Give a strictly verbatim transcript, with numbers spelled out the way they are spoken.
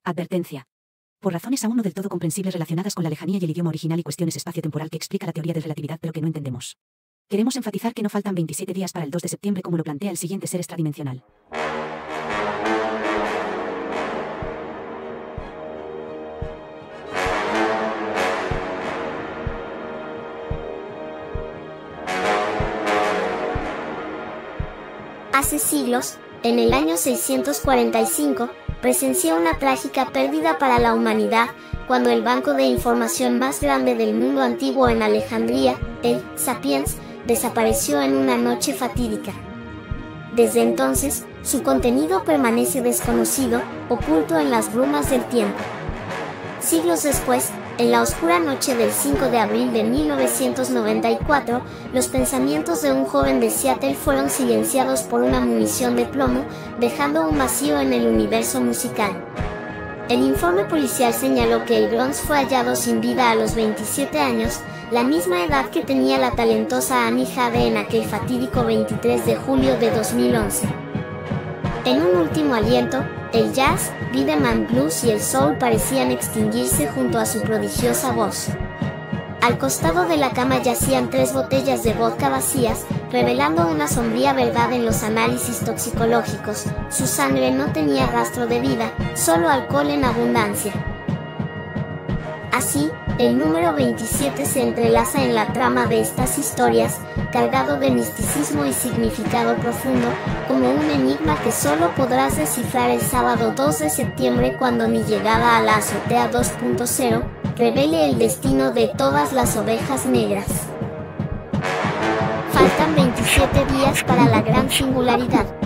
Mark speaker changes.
Speaker 1: Advertencia. Por razones aún no del todo comprensibles relacionadas con la lejanía y el idioma original y cuestiones espacio-temporal que explica la teoría de relatividad pero que no entendemos. Queremos enfatizar que no faltan veintisiete días para el dos de septiembre como lo plantea el siguiente ser extradimensional.
Speaker 2: Hace siglos, en el año seiscientos cuarenta y cinco, presenció una trágica pérdida para la humanidad, cuando el banco de información más grande del mundo antiguo en Alejandría, el Sapiens, desapareció en una noche fatídica. Desde entonces, su contenido permanece desconocido, oculto en las brumas del tiempo. Siglos después, en la oscura noche del cinco de abril de mil novecientos noventa y cuatro, los pensamientos de un joven de Seattle fueron silenciados por una munición de plomo, dejando un vacío en el universo musical. El informe policial señaló que el Bronx fue hallado sin vida a los veintisiete años, la misma edad que tenía la talentosa Annie Jade en aquel fatídico veintitrés de julio de dos mil once. En un último aliento, el jazz, rhythm and blues y el soul parecían extinguirse junto a su prodigiosa voz. Al costado de la cama yacían tres botellas de vodka vacías, revelando una sombría verdad en los análisis toxicológicos. Su sangre no tenía rastro de vida, solo alcohol en abundancia. Así, el número veintisiete se entrelaza en la trama de estas historias, cargado de misticismo y significado profundo, como un enigma que solo podrás descifrar el sábado dos de septiembre cuando mi llegada a la azotea dos punto cero revele el destino de todas las ovejas negras. Faltan veintisiete días para la gran singularidad.